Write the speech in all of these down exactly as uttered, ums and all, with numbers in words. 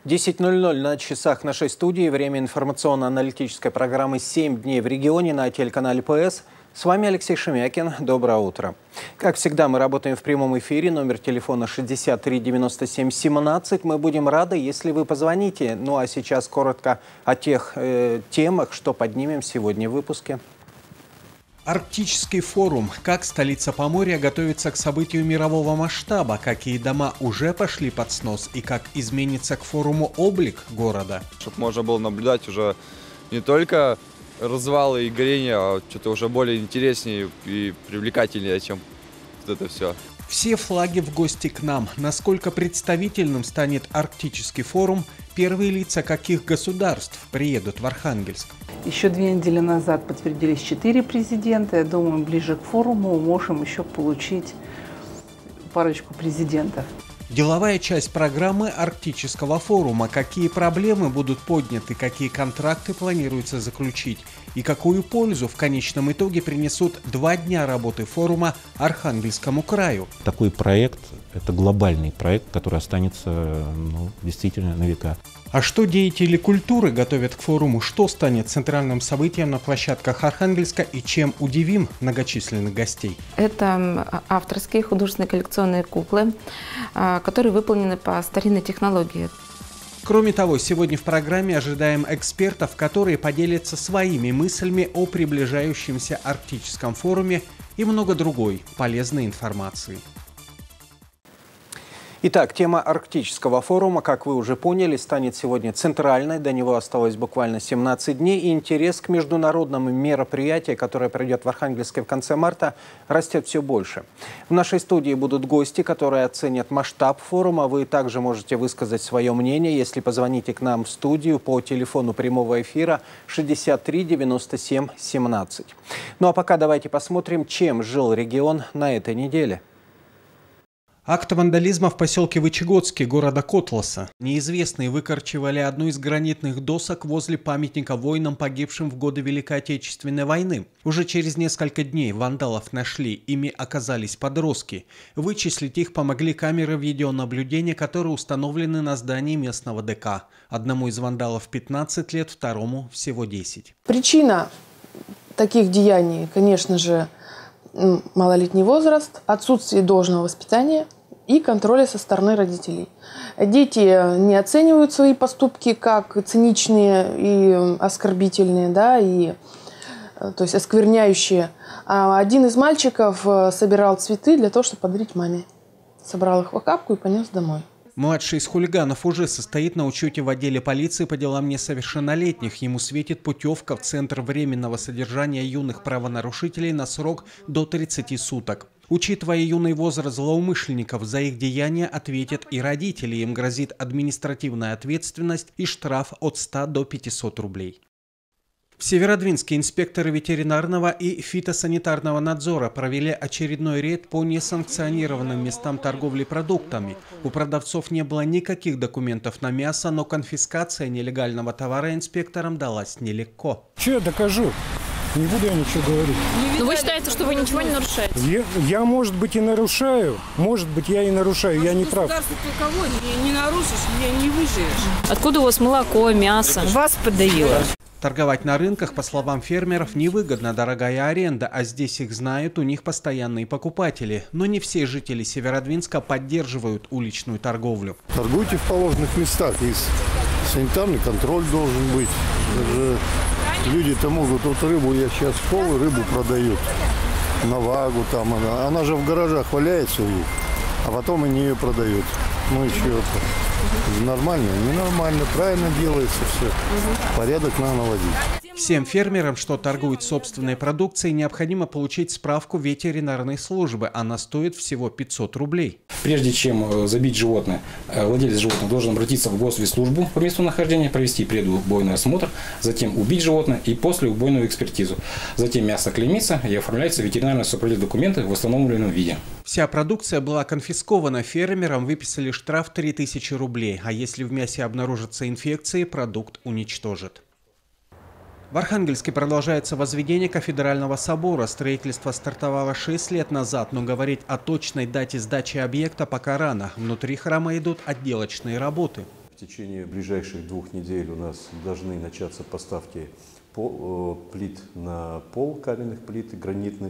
десять ноль ноль на часах нашей студии. Время информационно-аналитической программы «семь дней в регионе» на телеканале ПС. С вами Алексей Шемякин. Доброе утро. Как всегда, мы работаем в прямом эфире. Номер телефона шестьдесят три девяносто семь семнадцать. Мы будем рады, если вы позвоните. Ну а сейчас коротко о тех э, темах, что поднимем сегодня в выпуске. Арктический форум. Как столица Поморья готовится к событию мирового масштаба, какие дома уже пошли под снос и как изменится к форуму облик города. Чтобы можно было наблюдать уже не только развалы и горения, а что-то уже более интереснее и привлекательнее, чем вот это все. Все флаги в гости к нам. Насколько представительным станет Арктический форум? Первые лица каких государств приедут в Архангельск? Еще две недели назад подтвердились четыре президента. Я думаю, ближе к форуму можем еще получить парочку президентов. Деловая часть программы Арктического форума. Какие проблемы будут подняты, какие контракты планируется заключить и какую пользу в конечном итоге принесут два дня работы форума Архангельскому краю. Такой проект – это глобальный проект, который останется ну, действительно на века. А что деятели культуры готовят к форуму? Что станет центральным событием на площадках Архангельска и чем удивим многочисленных гостей? Это авторские художественные коллекционные куклы, которые выполнены по старинной технологии. Кроме того, сегодня в программе ожидаем экспертов, которые поделятся своими мыслями о приближающемся Арктическом форуме и много другой полезной информации. Итак, тема Арктического форума, как вы уже поняли, станет сегодня центральной. До него осталось буквально семнадцать дней. И интерес к международному мероприятию, которое пройдет в Архангельске в конце марта, растет все больше. В нашей студии будут гости, которые оценят масштаб форума. Вы также можете высказать свое мнение, если позвоните к нам в студию по телефону прямого эфира шестьдесят три девяносто семь семнадцать. Ну а пока давайте посмотрим, чем жил регион на этой неделе. Акт вандализма в поселке Вычегодский города Котласа. Неизвестные выкорчевали одну из гранитных досок возле памятника воинам, погибшим в годы Великой Отечественной войны. Уже через несколько дней вандалов нашли, ими оказались подростки. Вычислить их помогли камеры видеонаблюдения, которые установлены на здании местного ДК. Одному из вандалов пятнадцать лет, второму всего десять. Причина таких деяний, конечно же, малолетний возраст, отсутствие должного воспитания и контроля со стороны родителей. Дети не оценивают свои поступки как циничные и оскорбительные, да, и, то есть оскверняющие. А один из мальчиков собирал цветы для того, чтобы подарить маме. Собрал их в охапку и понес домой. Младший из хулиганов уже состоит на учете в отделе полиции по делам несовершеннолетних. Ему светит путевка в Центр временного содержания юных правонарушителей на срок до тридцати суток. Учитывая юный возраст злоумышленников, за их деяния ответят и родители. Им грозит административная ответственность и штраф от ста до пятисот рублей. В Северодвинске инспекторы ветеринарного и фитосанитарного надзора провели очередной рейд по несанкционированным местам торговли продуктами. У продавцов не было никаких документов на мясо, но конфискация нелегального товара инспекторам далась нелегко. Что я докажу? Не буду я ничего говорить. Но вы считаете, что вы ничего не нарушаете? Я, я, может быть, и нарушаю. Может быть, я и нарушаю. Я не прав. Государство кого не, не нарушишь, не, не выживешь. Откуда у вас молоко, мясо? Вас подоило. Торговать на рынках, по словам фермеров, невыгодно, дорогая аренда, а здесь их знают, у них постоянные покупатели. Но не все жители Северодвинска поддерживают уличную торговлю. Торгуйте в положенных местах, есть санитарный контроль должен быть. Даже люди-то могут, вот рыбу я сейчас шел, рыбу продают на вагу, там она, она же в гаражах валяется у них, а потом они ее продают. Ну и что-то. Нормально, ненормально, правильно делается все. Порядок надо наводить. Всем фермерам, что торгуют собственной продукцией, необходимо получить справку ветеринарной службы. Она стоит всего пятьсот рублей. Прежде чем забить животное, владелец животного должен обратиться в госслужбу по месту нахождения, провести предубойный осмотр, затем убить животное и после убойную экспертизу. Затем мясо клеймится и оформляется ветеринарный сопровод документы в восстановленном виде. Вся продукция была конфискована. Фермерам выписали штраф три тысячи рублей. А если в мясе обнаружатся инфекции, продукт уничтожат. В Архангельске продолжается возведение кафедрального собора. Строительство стартовало шесть лет назад, но говорить о точной дате сдачи объекта пока рано. Внутри храма идут отделочные работы. течение ближайших двух недель у нас должны начаться поставки пол, плит на пол, каменных плит, гранитных.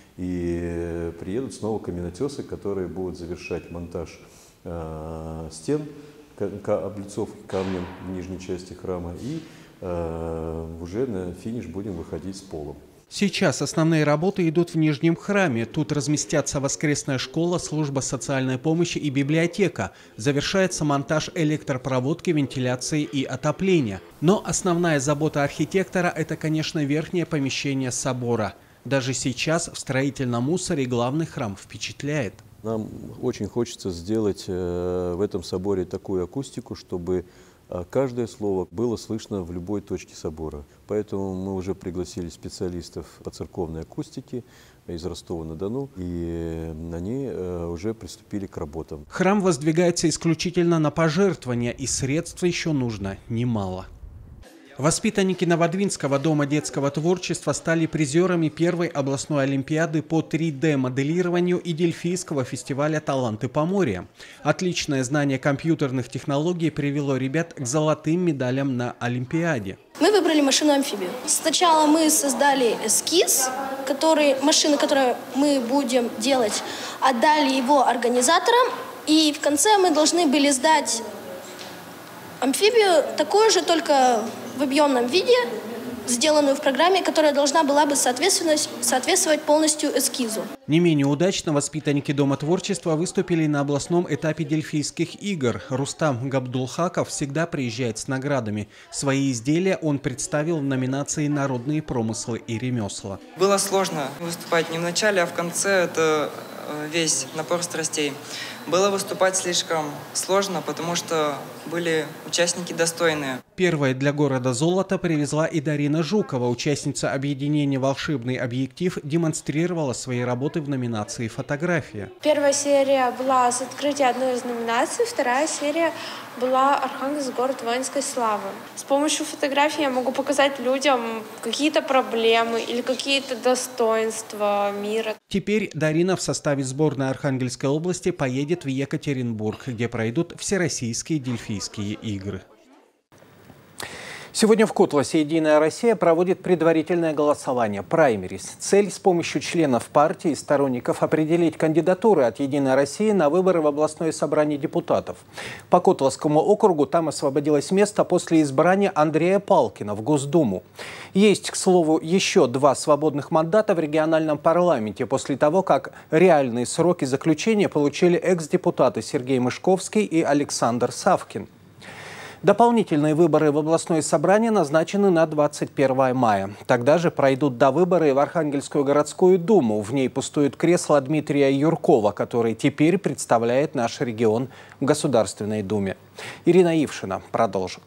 И приедут снова каменотесы, которые будут завершать монтаж э, стен, облицовки камнем в нижней части храма. И э, уже на финиш будем выходить с полом. Сейчас основные работы идут в Нижнем храме. Тут разместятся воскресная школа, служба социальной помощи и библиотека. Завершается монтаж электропроводки, вентиляции и отопления. Но основная забота архитектора – это, конечно, верхнее помещение собора. Даже сейчас в строительном мусоре главный храм впечатляет. Нам очень хочется сделать в этом соборе такую акустику, чтобы каждое слово было слышно в любой точке собора. Поэтому мы уже пригласили специалистов по церковной акустике из Ростова-на-Дону, и они уже приступили к работам. Храм воздвигается исключительно на пожертвования, и средств еще нужно немало. Воспитанники Новодвинского дома детского творчества стали призерами первой областной олимпиады по три дэ моделированию и Дельфийского фестиваля «Таланты Поморья». Отличное знание компьютерных технологий привело ребят к золотым медалям на олимпиаде. Мы выбрали машину-амфибию. Сначала мы создали эскиз, который, машины, которую мы будем делать, отдали его организаторам, и в конце мы должны были сдать амфибию, такую же, только в объемном виде, сделанную в программе, которая должна была бы соответствовать, соответствовать полностью эскизу. Не менее удачно воспитанники Дома творчества выступили на областном этапе Дельфийских игр. Рустам Габдулхаков всегда приезжает с наградами. Свои изделия он представил в номинации «Народные промыслы и ремесла». Было сложно выступать не в начале, а в конце. Это весь напор страстей. Было выступать слишком сложно, потому что были участники достойные. Первое для города золото привезла и Дарина Жукова. Участница объединения «Волшебный объектив» демонстрировала свои работы в номинации «Фотография». Первая серия была с открытия одной из номинаций, вторая серия была «Архангельск, город воинской славы». С помощью фотографии я могу показать людям какие-то проблемы или какие-то достоинства мира. Теперь Дарина в составе сборной Архангельской области поедет в Екатеринбург, где пройдут всероссийские дельфийские игры. Сегодня в Котласе «Единая Россия» проводит предварительное голосование, праймерис. Цель – с помощью членов партии и сторонников определить кандидатуры от «Единой России» на выборы в областное собрание депутатов. По Котласскому округу там освободилось место после избрания Андрея Палкина в Госдуму. Есть, к слову, еще два свободных мандата в региональном парламенте после того, как реальные сроки заключения получили экс-депутаты Сергей Мышковский и Александр Савкин. Дополнительные выборы в областное собрание назначены на двадцать первое мая. Тогда же пройдут довыборы в Архангельскую городскую думу. В ней пустует кресло Дмитрия Юркова, который теперь представляет наш регион в Государственной думе. Ирина Ившина продолжит.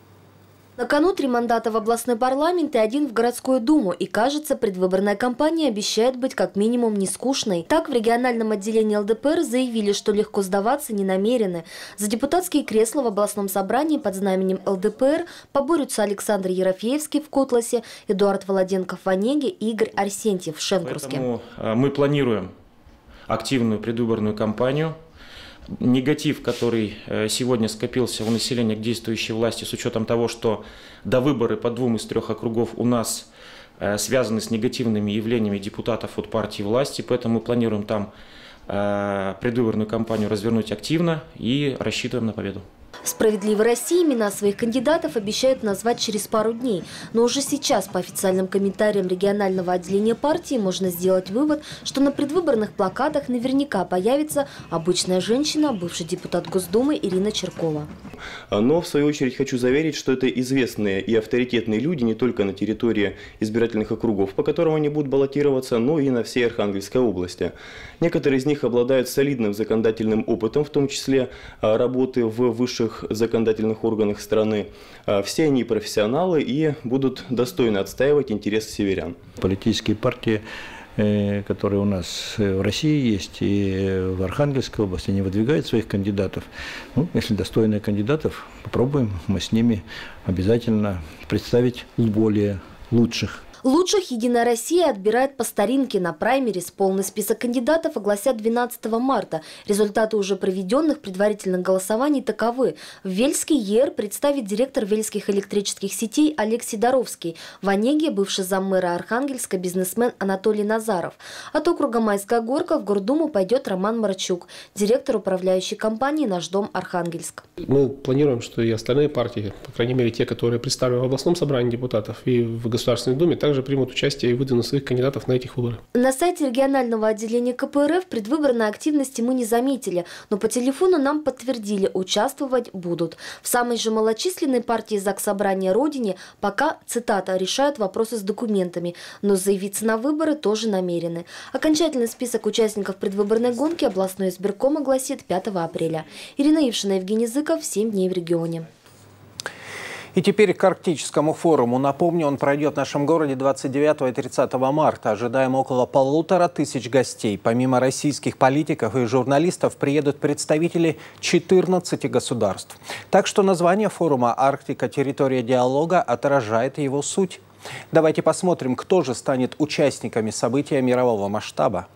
На кону три мандата в областной парламент и один в городскую думу. И, кажется, предвыборная кампания обещает быть как минимум не скучной. Так, в региональном отделении эл дэ пэ эр заявили, что легко сдаваться не намерены. За депутатские кресла в областном собрании под знаменем эл дэ пэ эр поборются Александр Ерофеевский в Котласе, Эдуард Володенков в Онеге и Игорь Арсентьев в Шенкурске. Поэтому мы планируем активную предвыборную кампанию. Негатив, который сегодня скопился у населения к действующей власти, с учетом того, что довыборы по двум из трех округов у нас связаны с негативными явлениями депутатов от партии власти, поэтому мы планируем там предвыборную кампанию развернуть активно и рассчитываем на победу. «Справедливой России» имена своих кандидатов обещают назвать через пару дней. Но уже сейчас по официальным комментариям регионального отделения партии можно сделать вывод, что на предвыборных плакатах наверняка появится обычная женщина, бывший депутат Госдумы Ирина Черкова. Но, в свою очередь, хочу заверить, что это известные и авторитетные люди не только на территории избирательных округов, по которым они будут баллотироваться, но и на всей Архангельской области. Некоторые из них обладают солидным законодательным опытом, в том числе работы в высших законодательных органах страны. Все они профессионалы и будут достойно отстаивать интересы северян. Политические партии, которые у нас в России есть и в Архангельской области, не выдвигают своих кандидатов. Ну, если достойные кандидатов, попробуем мы с ними обязательно представить более лучших. Лучших «Единая Россия» отбирает по старинке на праймерис. Полный список кандидатов огласят двенадцатого марта. Результаты уже проведенных предварительных голосований таковы. В Вельске ЕР представит директор Вельских электрических сетей Олег Сидоровский. В Онеге бывший заммэра Архангельска бизнесмен Анатолий Назаров. От округа Майская Горка в Гордуму пойдет Роман Марчук, директор управляющей компании «Наш дом Архангельск». Мы планируем, что и остальные партии, по крайней мере те, которые представлены в областном собрании депутатов и в Государственной Думе, также примут участие и выдвинут своих кандидатов на этих выборах. На сайте регионального отделения ка пэ эр эф предвыборной активности мы не заметили, но по телефону нам подтвердили, участвовать будут. В самой же малочисленной партии Заксобрания Родине пока, цитата, решают вопросы с документами, но заявиться на выборы тоже намерены. Окончательный список участников предвыборной гонки областной избирком огласит пятого апреля. Ирина Ившина, Евгений Зыков, семь дней в регионе. И теперь к Арктическому форуму. Напомню, он пройдет в нашем городе двадцать девятого и тридцатого марта. Ожидаем около полутора тысяч гостей. Помимо российских политиков и журналистов приедут представители четырнадцати государств. Так что название форума «Арктика. Территория диалога» отражает его суть. Давайте посмотрим, кто же станет участниками события мирового масштаба.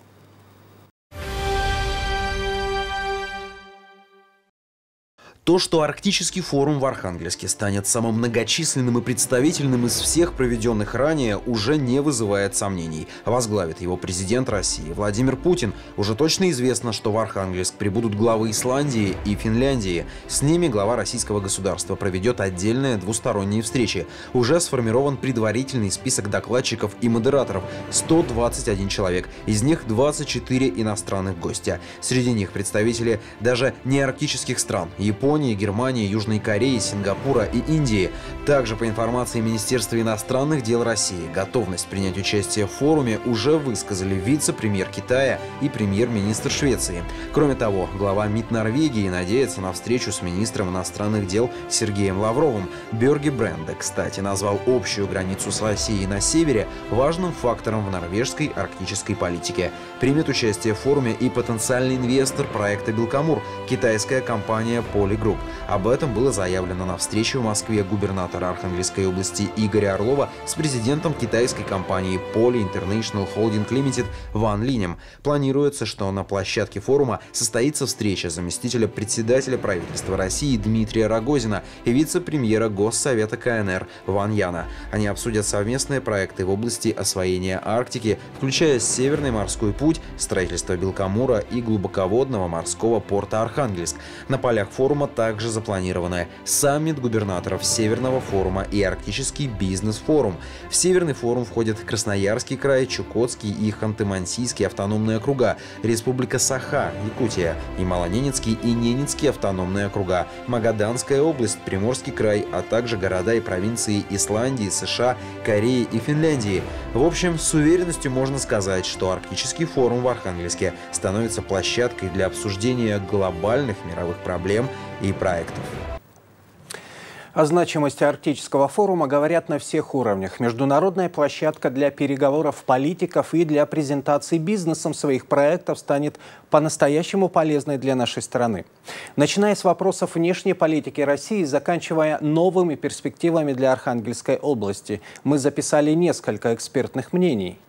То, что Арктический форум в Архангельске станет самым многочисленным и представительным из всех проведенных ранее, уже не вызывает сомнений. Возглавит его президент России Владимир Путин. Уже точно известно, что в Архангельск прибудут главы Исландии и Финляндии. С ними глава российского государства проведет отдельные двусторонние встречи. Уже сформирован предварительный список докладчиков и модераторов – сто двадцать один человек. Из них двадцать четыре иностранных гостя. Среди них представители даже не арктических стран – Японии, Германии, Южной Кореи, Сингапура и Индии. Также, по информации Министерства иностранных дел России, готовность принять участие в форуме уже высказали вице-премьер Китая и премьер-министр Швеции. Кроме того, глава МИД Норвегии надеется на встречу с министром иностранных дел Сергеем Лавровым. Бьорге Бренде, кстати, назвал общую границу с Россией на севере важным фактором в норвежской арктической политике. Примет участие в форуме и потенциальный инвестор проекта «Белкамур» – китайская компания «Полигрупп». Об этом было заявлено на встрече в Москве губернатора Архангельской области Игоря Орлова с президентом китайской компании Poly International Holding Limited Ван Линем. Планируется, что на площадке форума состоится встреча заместителя председателя правительства России Дмитрия Рогозина и вице-премьера Госсовета ка эн эр Ван Яна. Они обсудят совместные проекты в области освоения Арктики, включая Северный морской путь, строительство Белкамура и глубоководного морского порта Архангельск. На полях форума также запланированы саммит губернаторов Северного форума и Арктический бизнес-форум. В Северный форум входят Красноярский край, Чукотский и Ханты-Мансийский автономные округа, Республика Саха, Якутия, Ямало-Ненецкий и Ненецкий автономные округа, Магаданская область, Приморский край, а также города и провинции Исландии, США, Кореи и Финляндии. В общем, с уверенностью можно сказать, что Арктический форум в Архангельске становится площадкой для обсуждения глобальных мировых проблем и проектов. О значимости Арктического форума говорят на всех уровнях. Международная площадка для переговоров политиков и для презентации бизнесом своих проектов станет по-настоящему полезной для нашей страны. Начиная с вопросов внешней политики России, заканчивая новыми перспективами для Архангельской области, мы записали несколько экспертных мнений.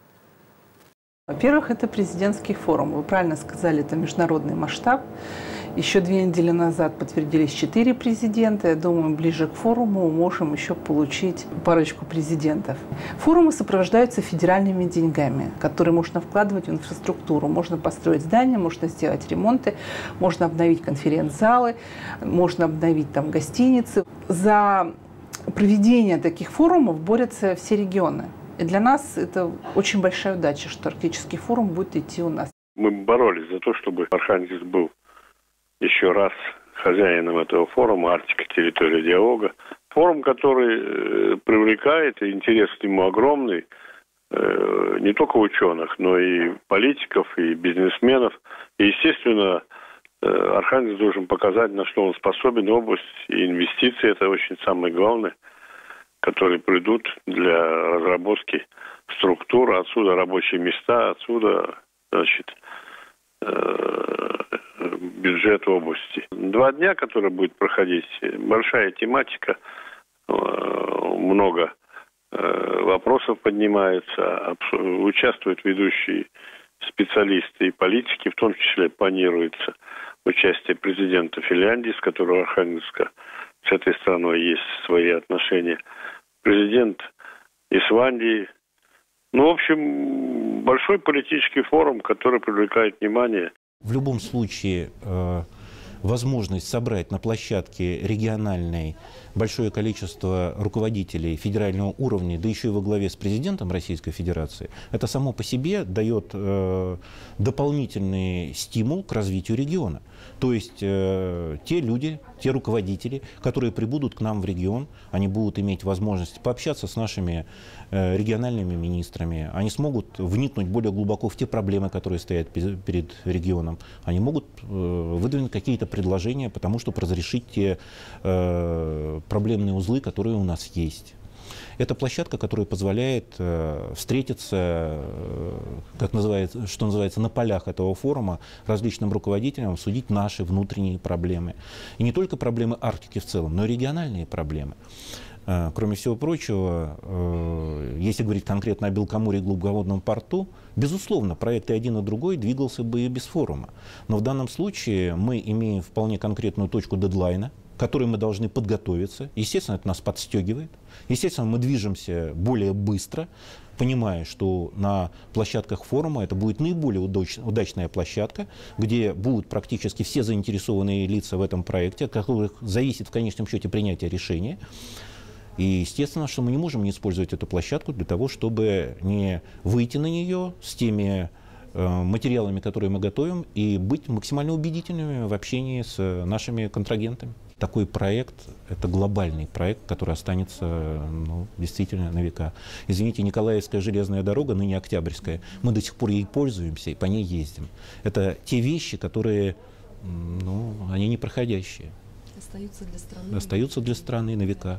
Во-первых, это президентский форум. Вы правильно сказали, это международный масштаб. Еще две недели назад подтвердились четыре президента. Я думаю, ближе к форуму можем еще получить парочку президентов. Форумы сопровождаются федеральными деньгами, которые можно вкладывать в инфраструктуру. Можно построить здания, можно сделать ремонты, можно обновить конференц-залы, можно обновить там гостиницы. За проведение таких форумов борются все регионы. И для нас это очень большая удача, что Арктический форум будет идти у нас. Мы боролись за то, чтобы Архангельск был еще раз хозяином этого форума «Арктика. Территория диалога». Форум, который привлекает, и интерес к нему огромный, не только ученых, но и политиков, и бизнесменов. И, естественно, Архангельск должен показать, на что он способен. Область и инвестиции – это очень самое главное, которые придут для разработки структур, отсюда рабочие места, отсюда, значит, бюджет области. Два дня, которые будет проходить, большая тематика, много вопросов поднимаются, участвуют ведущие специалисты и политики, в том числе планируется участие президента Финляндии, с которого Архангельска, с этой страной есть свои отношения, президент Исландии. Ну, в общем, большой политический форум, который привлекает внимание. В любом случае, э, возможность собрать на площадке региональной большое количество руководителей федерального уровня, да еще и во главе с президентом Российской Федерации, это само по себе дает э, дополнительный стимул к развитию региона. То есть э, те люди, те руководители, которые прибудут к нам в регион, они будут иметь возможность пообщаться с нашими э, региональными министрами, они смогут вникнуть более глубоко в те проблемы, которые стоят перед регионом, они могут э, выдвинуть какие-то предложения, потому чтобы разрешить те э, проблемные узлы, которые у нас есть. Это площадка, которая позволяет э, встретиться, э, как называется, что называется, на полях этого форума различным руководителям, обсудить наши внутренние проблемы. И не только проблемы Арктики в целом, но и региональные проблемы. Э, кроме всего прочего, э, если говорить конкретно о Белкоморье и глубоководном порту, безусловно, проект и один, и другой двигался бы и без форума. Но в данном случае мы имеем вполне конкретную точку дедлайна, к которой мы должны подготовиться. Естественно, это нас подстегивает. Естественно, мы движемся более быстро, понимая, что на площадках форума это будет наиболее удач, удачная площадка, где будут практически все заинтересованные лица в этом проекте, от которых зависит в конечном счете принятие решения. И естественно, что мы не можем не использовать эту площадку для того, чтобы не выйти на нее с теми э, материалами, которые мы готовим, и быть максимально убедительными в общении с нашими контрагентами. Такой проект – это глобальный проект, который останется ну, действительно на века. Извините, Николаевская железная дорога, ныне Октябрьская, мы до сих пор ей пользуемся и по ней ездим. Это те вещи, которые, ну, они непроходящие. Остаются для страны. Остаются для страны на века.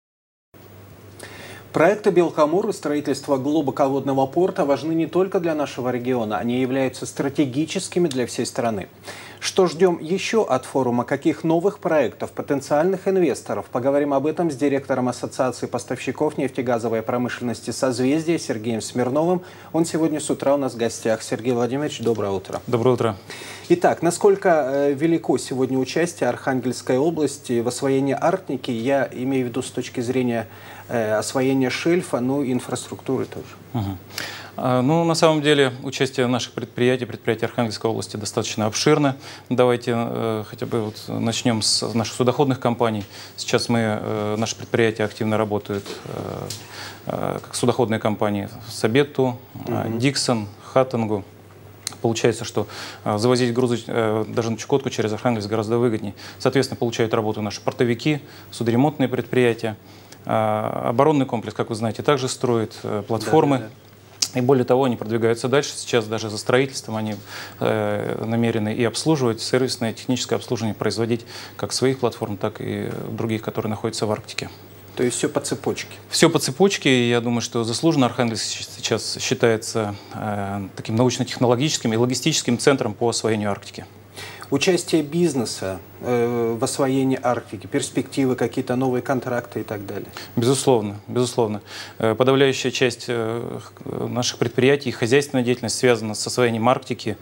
Проекты Белкомор и строительство глубоководного порта важны не только для нашего региона, они являются стратегическими для всей страны. Что ждем еще от форума? Каких новых проектов, потенциальных инвесторов? Поговорим об этом с директором Ассоциации поставщиков нефтегазовой промышленности «Созвездие» Сергеем Смирновым. Он сегодня с утра у нас в гостях. Сергей Владимирович, доброе утро. Доброе утро. Итак, насколько велико сегодня участие Архангельской области в освоении Арктики? Я имею в виду с точки зрения э, освоения шельфа, ну и инфраструктуры тоже. Угу. Ну, на самом деле, участие наших предприятий, предприятий Архангельской области достаточно обширно. Давайте э, хотя бы вот начнем с наших судоходных компаний. Сейчас мы, э, наши предприятия активно работают э, э, как судоходные компании Сабетту, э, Диксон, Хаттангу. Получается, что э, завозить грузы э, даже на Чукотку через Архангельск гораздо выгоднее. Соответственно, получают работу наши портовики, судоремонтные предприятия. Э, оборонный комплекс, как вы знаете, также строит э, платформы. Да, да, да. И более того, они продвигаются дальше. Сейчас даже за строительством они э, намерены и обслуживать, сервисное, техническое обслуживание производить как своих платформ, так и других, которые находятся в Арктике. То есть все по цепочке? Все по цепочке. И я думаю, что заслуженно Архангельск сейчас считается э, таким научно-технологическим и логистическим центром по освоению Арктики. Участие бизнеса э, в освоении Арктики, перспективы, какие-то новые контракты и так далее? Безусловно, безусловно. Подавляющая часть наших предприятий, хозяйственная деятельность связана с освоением Арктики.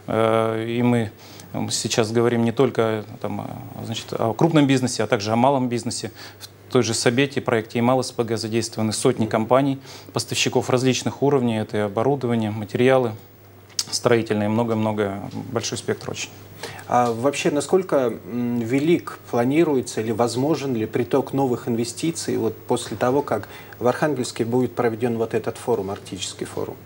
И мы сейчас говорим не только там, значит, о крупном бизнесе, а также о малом бизнесе. В той же Сабетте, проекте ЯМАЛ-СПГ задействованы сотни компаний, поставщиков различных уровней. Это и оборудование, материалы строительные, много-много, большой спектр очень. А вообще, насколько велик планируется или возможен ли приток новых инвестиций вот после того, как в Архангельске будет проведен вот этот форум, Арктический форум?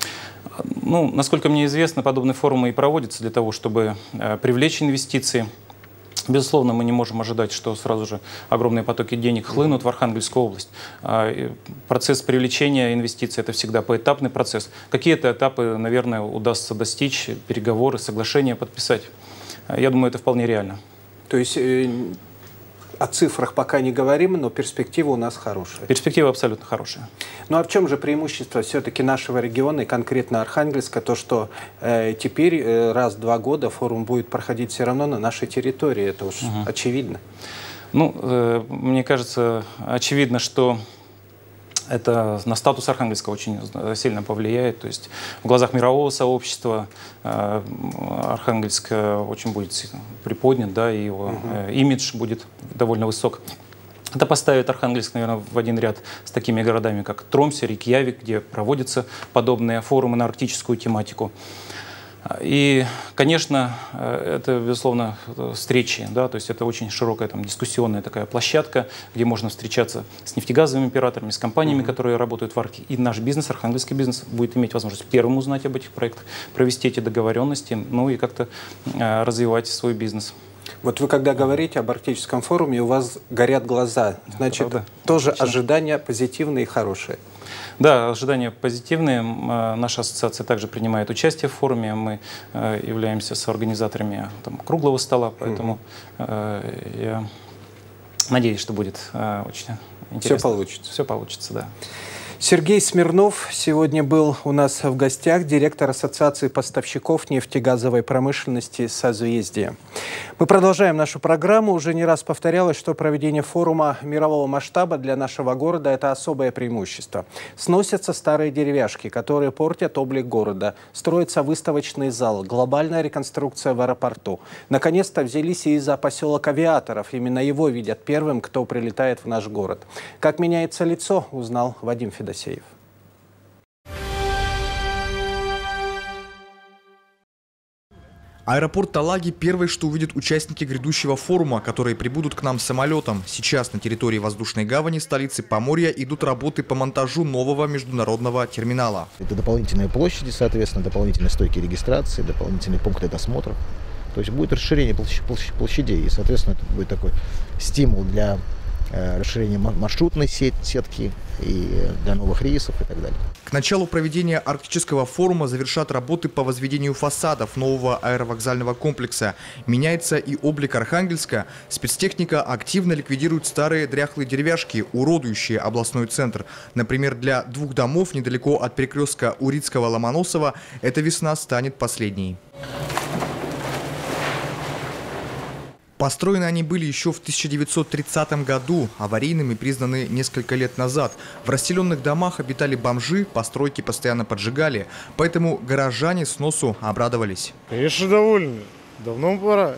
Ну, насколько мне известно, подобные форумы и проводятся для того, чтобы э, привлечь инвестиции. Безусловно, мы не можем ожидать, что сразу же огромные потоки денег хлынут в Архангельскую область. Процесс привлечения инвестиций – это всегда поэтапный процесс. Какие-то этапы, наверное, удастся достичь, переговоры, соглашения подписать. Я думаю, это вполне реально. То есть э, о цифрах пока не говорим, но перспектива у нас хорошая. Перспектива абсолютно хорошая. Ну а в чем же преимущество все-таки нашего региона и конкретно Архангельска? То, что э, теперь э, раз в два года форум будет проходить все равно на нашей территории. Это уж угу. очевидно. Ну, э, мне кажется, очевидно, что это на статус Архангельска очень сильно повлияет. То есть в глазах мирового сообщества э, Архангельск очень будет приподнят, да, и его э, имидж будет довольно высок. Это поставит Архангельск, наверное, в один ряд с такими городами, как Тромсе, Рейкьявик, где проводятся подобные форумы на арктическую тематику. И, конечно, это, безусловно, встречи, да, то есть это очень широкая там, дискуссионная такая площадка, где можно встречаться с нефтегазовыми операторами, с компаниями, mm-hmm. которые работают в Арктике. И наш бизнес, архангельский бизнес, будет иметь возможность первым узнать об этих проектах, провести эти договоренности, ну и как-то э, развивать свой бизнес. Вот вы когда говорите об арктическом форуме, у вас горят глаза. Значит, правда? Тоже Отлично. Ожидания позитивные и хорошие. Да, ожидания позитивные. Наша ассоциация также принимает участие в форуме. Мы являемся соорганизаторами там, круглого стола, поэтому mm-hmm. я надеюсь, что будет очень интересно. Все получится. Все получится, да. Сергей Смирнов сегодня был у нас в гостях, директор Ассоциации поставщиков нефтегазовой промышленности «Созвездие». Мы продолжаем нашу программу. Уже не раз повторялось, что проведение форума мирового масштаба для нашего города – это особое преимущество. Сносятся старые деревяшки, которые портят облик города. Строится выставочный зал, глобальная реконструкция в аэропорту. Наконец-то взялись и за поселок авиаторов. Именно его видят первым, кто прилетает в наш город. Как меняется лицо, узнал Вадим Федосеев. Досеев. Аэропорт Талаги – первое, что увидят участники грядущего форума, которые прибудут к нам самолетом. Сейчас на территории воздушной гавани столицы Поморья идут работы по монтажу нового международного терминала. Это дополнительные площади, соответственно, дополнительные стойки регистрации, дополнительные пункты досмотра. То есть будет расширение площадей, и, соответственно, это будет такой стимул для расширение маршрутной сетки и для новых рейсов и так далее. К началу проведения арктического форума завершат работы по возведению фасадов нового аэровокзального комплекса. Меняется и облик Архангельска. Спецтехника активно ликвидирует старые дряхлые деревяшки, уродующие областной центр. Например, для двух домов недалеко от перекрестка Урицкого-Ломоносова эта весна станет последней. Построены они были еще в тысяча девятьсот тридцатом году, аварийными признаны несколько лет назад. В расселенных домах обитали бомжи, постройки постоянно поджигали, поэтому горожане сносу обрадовались. Конечно, довольны. Давно пора.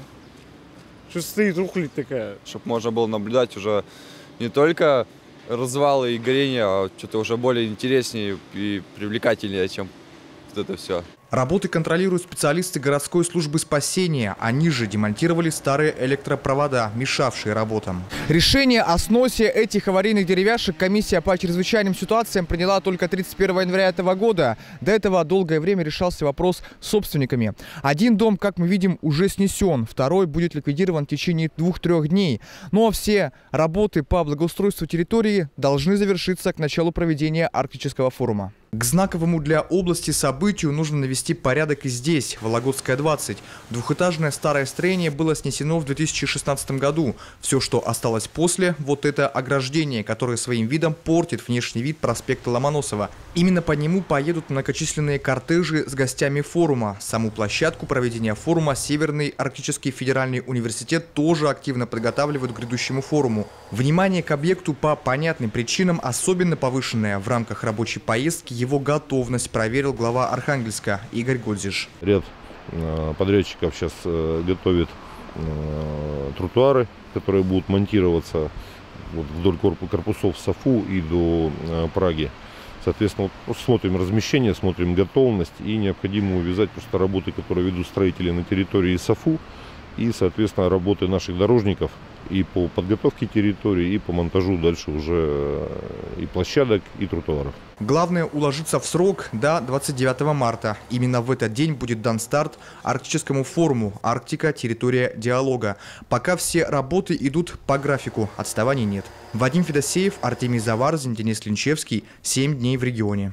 Что стоит рухлядь такая? Чтобы можно было наблюдать уже не только развалы и горения, а что-то уже более интереснее и привлекательнее, чем вот это все. Работы контролируют специалисты городской службы спасения. Они же демонтировали старые электропровода, мешавшие работам. Решение о сносе этих аварийных деревяшек комиссия по чрезвычайным ситуациям приняла только тридцать первого января этого года. До этого долгое время решался вопрос с собственниками. Один дом, как мы видим, уже снесен. Второй будет ликвидирован в течение двух-трех дней. Ну а все работы по благоустройству территории должны завершиться к началу проведения арктического форума. К знаковому для области событию нужно навести порядок и здесь, Вологодская двадцать. Двухэтажное старое строение было снесено в две тысячи шестнадцатом году. Все, что осталось после, вот это ограждение, которое своим видом портит внешний вид проспекта Ломоносова. Именно по нему поедут многочисленные кортежи с гостями форума. Саму площадку проведения форума Северный Арктический федеральный университет тоже активно подготавливают к грядущему форуму. Внимание к объекту по понятным причинам особенно повышенное. В рамках рабочей поездки его готовность проверил глава Архангельска Игорь Гользиш. Ряд подрядчиков сейчас готовит тротуары, которые будут монтироваться вдоль корпусов САФУ и до Праги. Соответственно, вот смотрим размещение, смотрим готовность и необходимо увязать просто работы, которые ведут строители на территории САФУ, и, соответственно, работы наших дорожников и по подготовке территории, и по монтажу дальше уже и площадок, и тротуаров. Главное уложиться в срок до двадцать девятого марта. Именно в этот день будет дан старт арктическому форуму «Арктика. Территория диалога». Пока все работы идут по графику, отставаний нет. Вадим Федосеев, Артемий Заварзин, Денис Линчевский. Семь дней в регионе.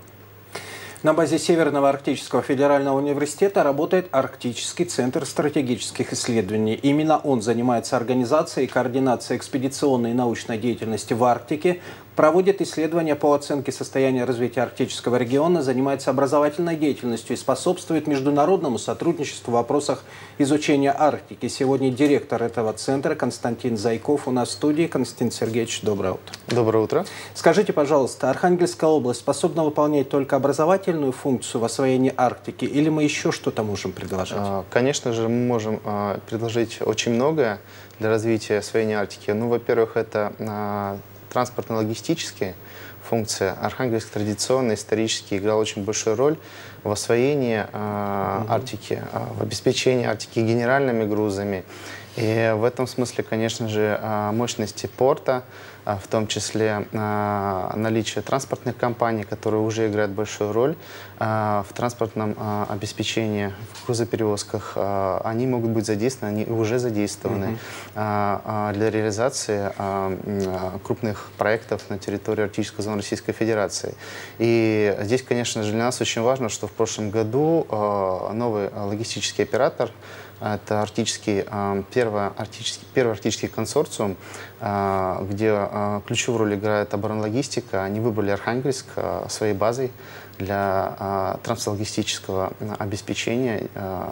На базе Северного Арктического федерального университета работает Арктический центр стратегических исследований. Именно он занимается организацией и координацией экспедиционной и научной деятельности в Арктике, Проводит исследования по оценке состояния развития арктического региона, занимается образовательной деятельностью и способствует международному сотрудничеству в вопросах изучения Арктики. Сегодня директор этого центра Константин Зайков у нас в студии. Константин Сергеевич, доброе утро. Доброе утро. Скажите, пожалуйста, Архангельская область способна выполнять только образовательную функцию в освоении Арктики или мы еще что-то можем предложить? Конечно же, мы можем предложить очень многое для развития освоения Арктики. Ну, во-первых, это транспортно-логистические функции. Архангельск традиционно, исторически играл очень большую роль в освоении э, mm-hmm. Арктики, э, в обеспечении Арктики генеральными грузами. И в этом смысле, конечно же, э, мощности порта, э, в том числе э, наличие транспортных компаний, которые уже играют большую роль э, в транспортном э, обеспечении, в грузоперевозках, э, они могут быть задействованы, они уже задействованы mm-hmm. э, э, для реализации э, э, крупных проектов на территории Арктической зоны Российской Федерации. И здесь, конечно же, для нас очень важно, что в прошлом году э, новый логистический оператор, это арктический, первый, арктический, первый арктический консорциум, где ключевую роль играет оборонлогистика. Они выбрали Архангельск своей базой для транслогистического обеспечения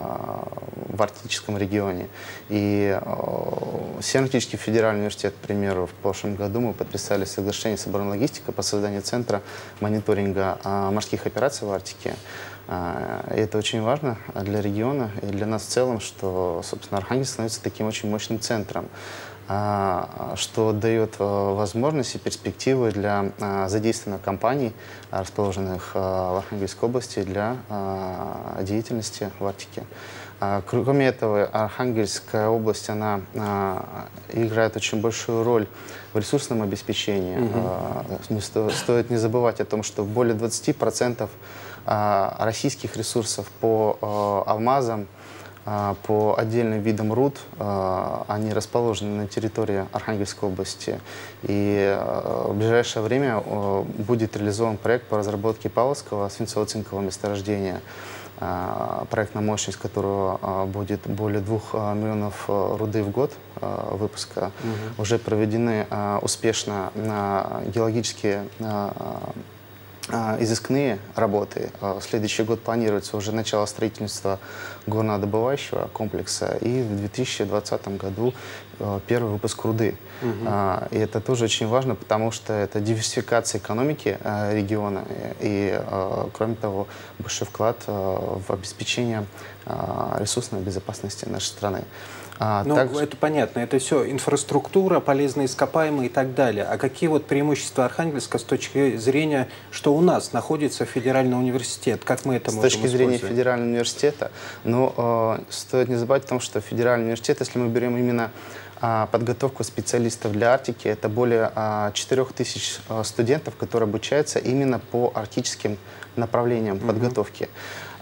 в арктическом регионе. И Северо-Арктический федеральный университет, к примеру, в прошлом году мы подписали соглашение с оборонлогистикой по созданию центра мониторинга морских операций в Арктике. И это очень важно для региона и для нас в целом, что, собственно, Архангельск становится таким очень мощным центром, что дает возможности и перспективы для задействования компаний, расположенных в Архангельской области, для деятельности в Арктике. Кроме этого, Архангельская область, она играет очень большую роль в ресурсном обеспечении. Mm-hmm. Не сто, стоит не забывать о том, что более двадцати процентов российских ресурсов по алмазам, по отдельным видам руд, они расположены на территории Архангельской области. И в ближайшее время будет реализован проект по разработке Павловского свинцово-цинкового месторождения, проектная мощность которого будет более двух миллионов руды в год выпуска. Угу. Уже проведены успешно геологические изыскные работы. В следующий год планируется уже начало строительства горнодобывающего комплекса и в две тысячи двадцатом году первый выпуск руды. Угу. И это тоже очень важно, потому что это диверсификация экономики региона и, кроме того, большой вклад в обеспечение ресурсной безопасности нашей страны. А, ну, также... это понятно. Это все инфраструктура, полезные ископаемые и так далее. А какие вот преимущества Архангельска с точки зрения, что у нас находится федеральный университет? Как мы это с можем С точки зрения федерального университета, ну, э, стоит не забывать о том, что федеральный университет, если мы берем именно э, подготовку специалистов для Арктики, это более э, четырёх тысяч э, студентов, которые обучаются именно по арктическим направлениям mm-hmm. подготовки.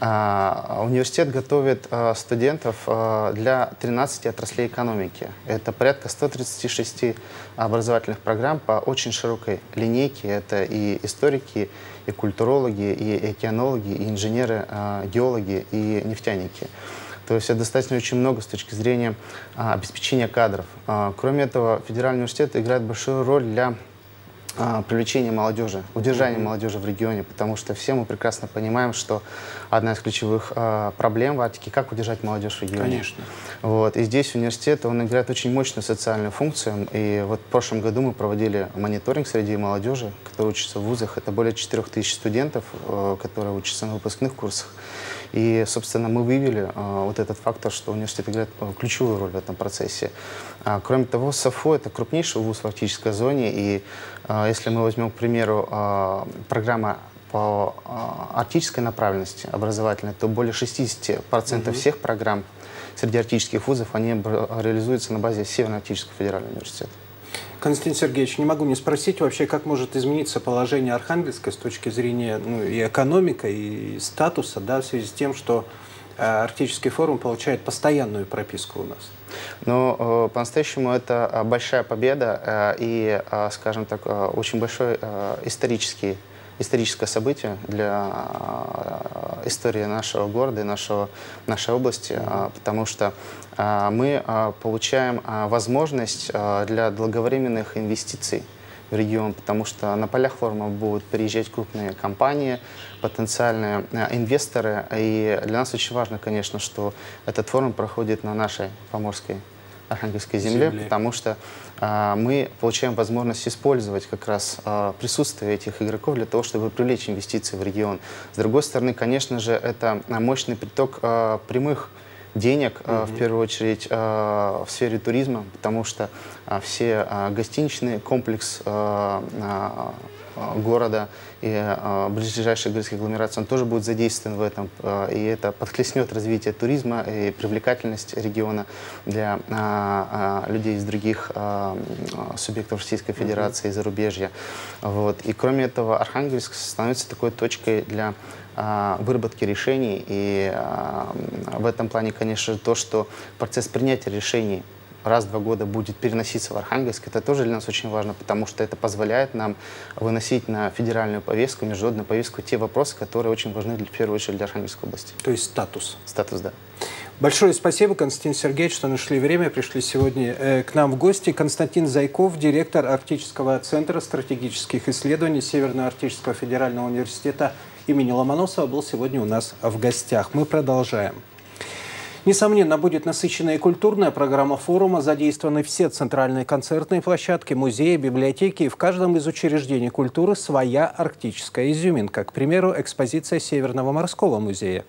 Uh, университет готовит uh, студентов uh, для тринадцати отраслей экономики. Это порядка ста тридцати шести образовательных программ по очень широкой линейке. Это и историки, и культурологи, и океанологи, и инженеры, uh, геологи, и нефтяники. То есть это достаточно очень много с точки зрения uh, обеспечения кадров. Uh, кроме этого, федеральный университет играет большую роль для привлечение молодежи, удержание mm-hmm. молодежи в регионе, потому что все мы прекрасно понимаем, что одна из ключевых э, проблем в Арктике — как удержать молодежь в регионе. Конечно. Вот. И здесь университет, он играет очень мощную социальную функцию. И вот в прошлом году мы проводили мониторинг среди молодежи, которая учится в вузах. Это более четырёх тысяч студентов, э, которые учатся на выпускных курсах. И, собственно, мы выявили э, вот этот фактор, что университет играет э, ключевую роль в этом процессе. А, кроме того, САФО — это крупнейший вуз в арктической зоне. И э, если мы возьмем, к примеру, э, программа по э, арктической направленности образовательной, то более шестидесяти процентов mm-hmm. всех программ среди арктических вузов, они реализуются на базе Северо-Арктического федерального университета. Константин Сергеевич, не могу не спросить вообще, как может измениться положение Архангельска с точки зрения ну, и экономика, и статуса, да, в связи с тем, что э, Арктический форум получает постоянную прописку у нас? Ну, э, по-настоящему это большая победа э, и, э, скажем так, э, очень большой э, исторический историческое событие для э, истории нашего города и нашего, нашей области, э, потому что э, мы э, получаем э, возможность э, для долговременных инвестиций в регион, потому что на полях форума будут приезжать крупные компании, потенциальные инвесторы. И для нас очень важно, конечно, что этот форум проходит на нашей поморской Архангельской земле, земле. потому что а, мы получаем возможность использовать как раз а, присутствие этих игроков для того, чтобы привлечь инвестиции в регион. С другой стороны, конечно же, это мощный приток а, прямых денег, mm-hmm. в первую очередь в сфере туризма, потому что все гостиничный комплекс города и ближайших городских агломераций, он тоже будет задействован в этом, и это подхлестнет развитие туризма и привлекательность региона для людей из других субъектов Российской Федерации и зарубежья. Вот. И кроме этого, Архангельск становится такой точкой для выработки решений, и в этом плане, конечно, то, что процесс принятия решений раз в два года будет переноситься в Архангельск, это тоже для нас очень важно, потому что это позволяет нам выносить на федеральную повестку, международную повестку те вопросы, которые очень важны для, в первую очередь для Архангельской области. То есть статус? Статус, да. Большое спасибо, Константин Сергеевич, что нашли время, пришли сегодня э, к нам в гости. Константин Зайков, директор Арктического центра стратегических исследований Северно-Арктического федерального университета имени Ломоносова, был сегодня у нас в гостях. Мы продолжаем. Несомненно, будет насыщенная и культурная программа форума. Задействованы все центральные концертные площадки, музеи, библиотеки. И в каждом из учреждений культуры своя арктическая изюминка. К примеру, экспозиция Северного морского музея.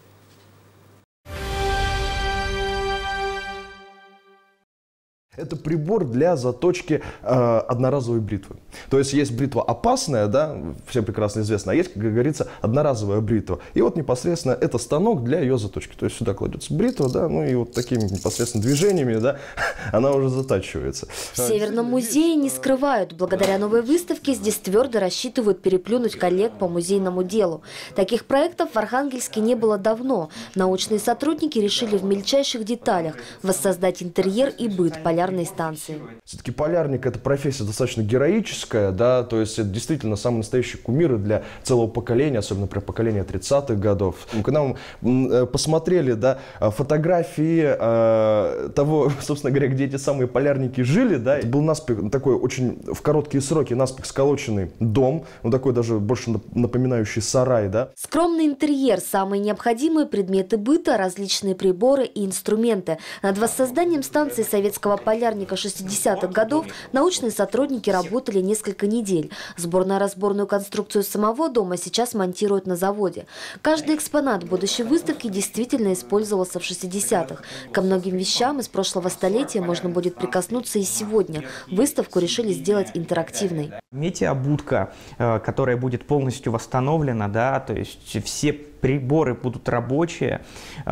Это прибор для заточки э, одноразовой бритвы. То есть есть бритва опасная, да, всем прекрасно известно, а есть, как говорится, одноразовая бритва. И вот непосредственно это станок для ее заточки. То есть сюда кладется бритва, да, ну и вот такими непосредственно движениями, да, она уже затачивается. В Северном музее не скрывают. Благодаря новой выставке здесь твердо рассчитывают переплюнуть коллег по музейному делу. Таких проектов в Архангельске не было давно. Научные сотрудники решили в мельчайших деталях воссоздать интерьер и быт полярной станции. Все-таки полярник — это профессия достаточно героическая, да, то есть это действительно самые настоящие кумиры для целого поколения, особенно про поколение тридцатых годов. Когда мы посмотрели, да, фотографии э, того, собственно говоря, где эти самые полярники жили, да, это был наспех такой очень в короткие сроки наспех сколоченный дом, ну такой даже больше напоминающий сарай, да. Скромный интерьер, самые необходимые предметы быта, различные приборы и инструменты. Над воссозданием станции советского полярника полярника шестидесятых годов научные сотрудники работали несколько недель. Сборно-разборную конструкцию самого дома сейчас монтируют на заводе. Каждый экспонат будущей выставки действительно использовался в шестидесятых. Ко многим вещам из прошлого столетия можно будет прикоснуться и сегодня. Выставку решили сделать интерактивной. Метеобудка, которая будет полностью восстановлена, да, то есть все приборы будут рабочие,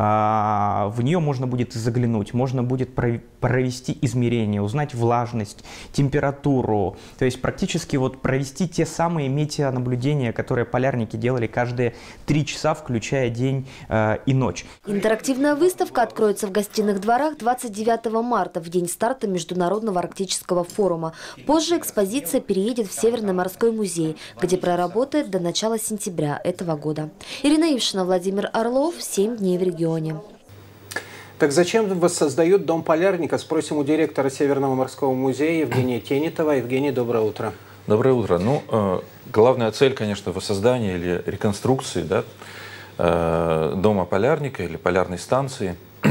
в нее можно будет заглянуть, можно будет провести измерения, узнать влажность, температуру, то есть практически вот провести те самые метеонаблюдения, которые полярники делали каждые три часа, включая день и ночь. Интерактивная выставка откроется в гостиных дворах двадцать девятого марта, в день старта Международного арктического форума. Позже экспозиция переедет в Северный морской музей, где проработает до начала сентября этого года. Ирина Владимир Орлов, «Семь дней в регионе». Так зачем воссоздают дом полярника? Спросим у директора Северного морского музея Евгения Тенитова. Евгений, доброе утро. Доброе утро. Ну, э, главная цель, конечно, воссоздания или реконструкции, да, э, дома полярника или полярной станции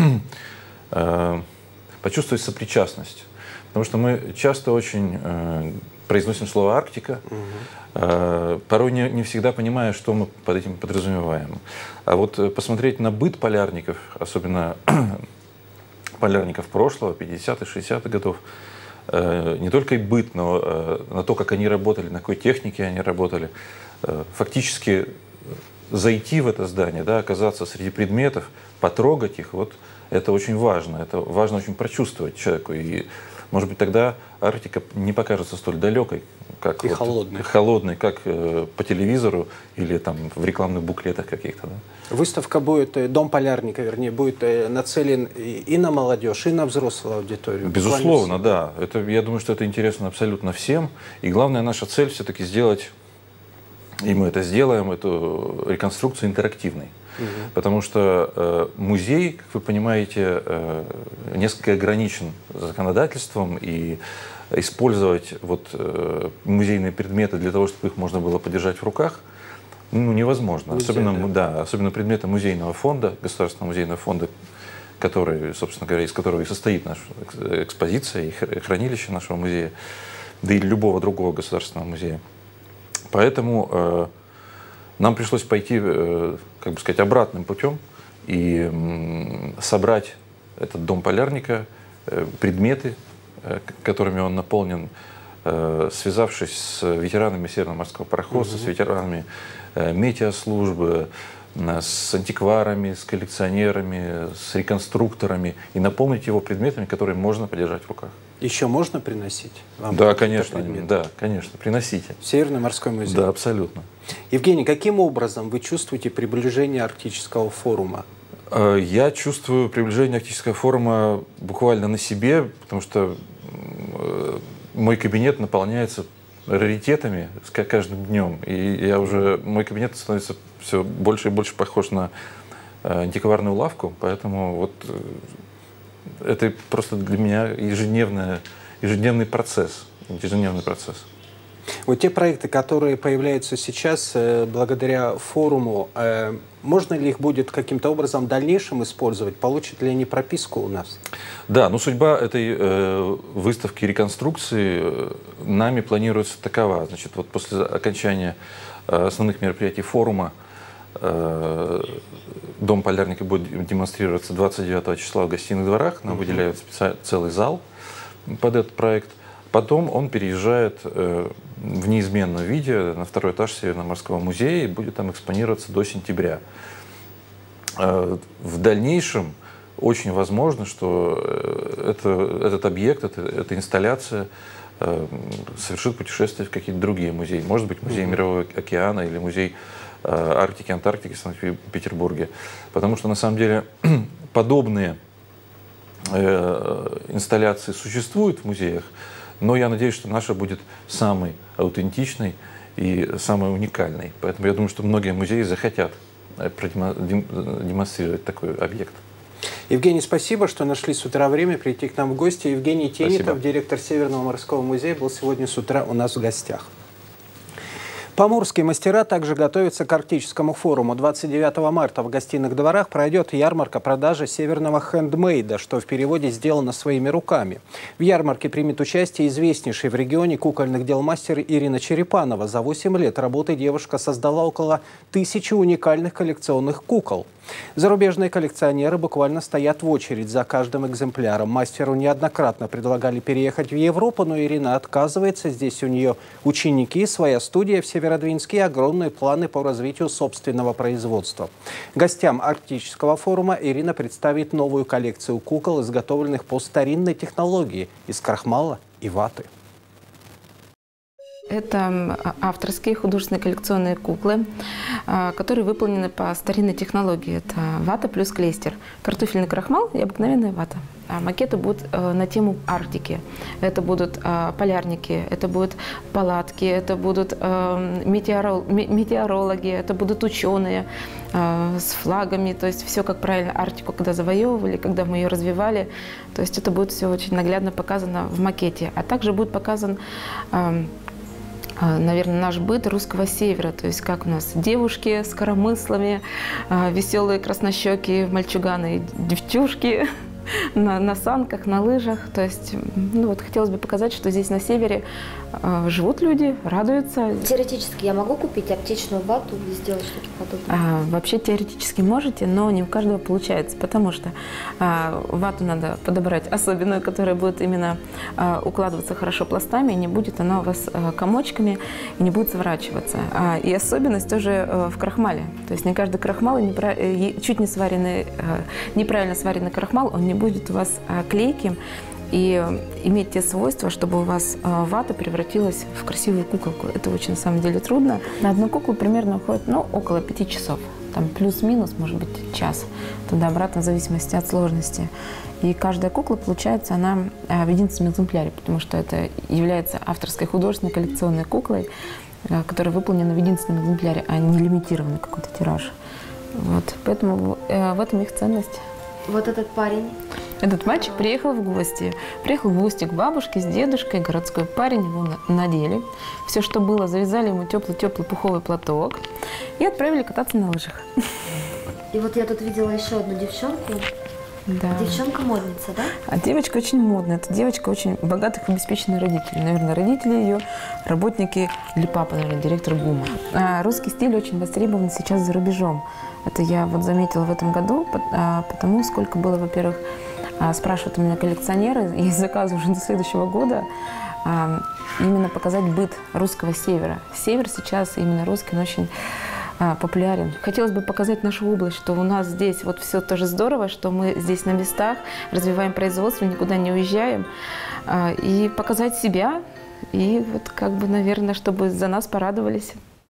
э, почувствовать сопричастность. Потому что мы часто очень э, произносим слово «Арктика», угу. э, порой не, не всегда понимая, что мы под этим подразумеваем. А вот э, посмотреть на быт полярников, особенно полярников прошлого, пятидесятых, шестидесятых годов, э, не только и быт, но э, на то, как они работали, на какой технике они работали, э, фактически зайти в это здание, да, оказаться среди предметов, потрогать их, вот это очень важно. Это важно очень прочувствовать человеку. И, может быть, тогда Арктика не покажется столь далекой, как и вот, холодной. холодной, как э, по телевизору или там в рекламных буклетах каких-то. Да. Выставка будет, дом полярника, вернее, будет нацелен и на молодежь, и на взрослую аудиторию. Безусловно, да. Это, я думаю, что это интересно абсолютно всем. И главная наша цель все-таки сделать, и мы это сделаем, эту реконструкцию интерактивной. Угу. Потому что э, музей, как вы понимаете, э, несколько ограничен законодательством, и использовать вот, э, музейные предметы для того, чтобы их можно было подержать в руках, ну, невозможно. Нельзя, особенно, да. Да, особенно предметы музейного фонда, Государственного музейного фонда, который, собственно говоря, из которого и состоит наша экспозиция и хранилище нашего музея, да и любого другого государственного музея. Поэтому э, нам пришлось пойти, э, как бы сказать, обратным путем и э, собрать этот дом полярника, э, предметы, э, которыми он наполнен, э, связавшись с ветеранами Северного морского пароходства, угу. с ветеранами э, метеослужбы, э, с антикварами, с коллекционерами, с реконструкторами, и наполнить его предметами, которые можно подержать в руках. Еще можно приносить? Вам да, конечно, да, конечно, приносите. В Северный морской музей? Да, абсолютно. Евгений, каким образом вы чувствуете приближение Арктического форума? Я чувствую приближение Арктического форума буквально на себе, потому что мой кабинет наполняется раритетами с каждым днем, и я уже, мой кабинет становится все больше и больше похож на антикварную лавку, поэтому вот это просто для меня ежедневный, ежедневный процесс, ежедневный процесс. Вот те проекты, которые появляются сейчас э, благодаря форуму, э, можно ли их будет каким-то образом в дальнейшем использовать? Получат ли они прописку у нас? Да, но судьба этой э, выставки реконструкции э, нами планируется такова. Значит, вот после окончания э, основных мероприятий форума э, Дом полярника будет демонстрироваться двадцать девятого числа в Гостиных дворах. Нам uh-huh. выделяют специальный целый зал под этот проект. Потом он переезжает э, в неизменном виде на второй этаж Северного морского музея и будет там экспонироваться до сентября. Э, в дальнейшем очень возможно, что это, этот объект, это, эта инсталляция э, совершит путешествие в какие-то другие музеи. Может быть, музей uh-huh. Мирового океана или музей Арктики, Антарктики в Санкт-Петербурге. Потому что, на самом деле, подобные э, инсталляции существуют в музеях, но я надеюсь, что наша будет самой аутентичной и самой уникальной. Поэтому я думаю, что многие музеи захотят продемонстрировать такой объект. Евгений, спасибо, что нашли с утра время прийти к нам в гости. Евгений Тенитов, спасибо. Директор Северного морского музея, был сегодня с утра у нас в гостях. Поморские мастера также готовятся к Арктическому форуму. двадцать девятого марта в Гостиных дворах пройдет ярмарка продажи северного хендмейда, что в переводе сделано своими руками. В ярмарке примет участие известнейший в регионе кукольных дел мастер Ирина Черепанова. За восемь лет работы девушка создала около тысячи уникальных коллекционных кукол. Зарубежные коллекционеры буквально стоят в очередь за каждым экземпляром. Мастеру неоднократно предлагали переехать в Европу, но Ирина отказывается. Здесь у нее ученики, своя студия в Северодвинске и огромные планы по развитию собственного производства. Гостям Арктического форума Ирина представит новую коллекцию кукол, изготовленных по старинной технологии из крахмала и ваты. Это авторские художественные коллекционные куклы, которые выполнены по старинной технологии. Это вата плюс клейстер, картофельный крахмал и обыкновенная вата. Макеты будут на тему Арктики. Это будут полярники, это будут палатки, это будут метеорологи, это будут ученые с флагами. То есть все как правильно Арктику, когда завоевывали, когда мы ее развивали. То есть это будет все очень наглядно показано в макете. А также будет показан, наверное, наш быт русского севера, то есть как у нас девушки с коромыслами, веселые краснощекие мальчуганы и девчушки на, на санках, на лыжах. То есть, ну вот, хотелось бы показать, что здесь на севере э, живут люди, радуются. Теоретически я могу купить аптечную вату и сделать что-то подобное? А, вообще теоретически можете, но не у каждого получается, потому что а, вату надо подобрать особенную, которая будет именно а, укладываться хорошо пластами, и не будет она у вас а, комочками и не будет сворачиваться. А, и особенность тоже а, в крахмале. То есть не каждый крахмал, не, чуть не сваренный, а, неправильно сваренный крахмал, он не будет у вас а, клейким и иметь те свойства, чтобы у вас а, вата превратилась в красивую куколку. Это очень, на самом деле, трудно. На одну куклу примерно уходит, ну, около пяти часов. Там плюс-минус, может быть, час. Туда-обратно, в зависимости от сложности. И каждая кукла, получается, она а, в единственном экземпляре, потому что это является авторской художественной коллекционной куклой, а, которая выполнена в единственном экземпляре, а не лимитированный какой-то тираж. Вот, поэтому э, в этом их ценность. Вот этот парень? Этот мальчик приехал в гости. Приехал в гости к бабушке с дедушкой, городской парень, его надели. Все, что было, завязали ему теплый-теплый пуховый платок и отправили кататься на лыжах. И вот я тут видела еще одну девчонку. Да. Девчонка-модница, да? А девочка очень модная. Это девочка очень богатых, обеспеченных родителей. Наверное, родители ее работники, или папа, наверное, директор ГУМа. А русский стиль очень востребован сейчас за рубежом. Это я вот заметила в этом году, потому сколько было, во-первых, спрашивают у меня коллекционеры, есть заказы уже до следующего года, именно показать быт русского севера. Север сейчас, именно русский, он очень популярен. Хотелось бы показать нашу область, что у нас здесь вот все тоже здорово, что мы здесь на местах, развиваем производство, никуда не уезжаем, и показать себя, и вот как бы, наверное, чтобы за нас порадовались.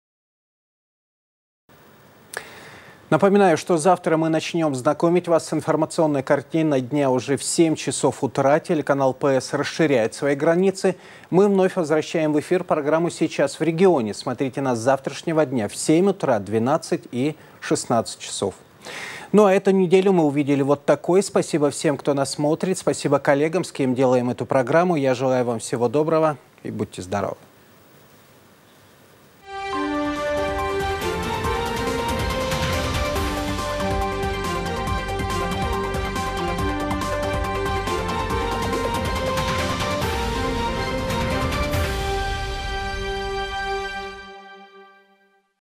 Напоминаю, что завтра мы начнем знакомить вас с информационной картиной дня уже в семь часов утра. Телеканал ПС расширяет свои границы. Мы вновь возвращаем в эфир программу «Сейчас в регионе». Смотрите нас с завтрашнего дня в семь утра, двенадцать и шестнадцать часов. Ну а эту неделю мы увидели вот такой. Спасибо всем, кто нас смотрит. Спасибо коллегам, с кем делаем эту программу. Я желаю вам всего доброго и будьте здоровы.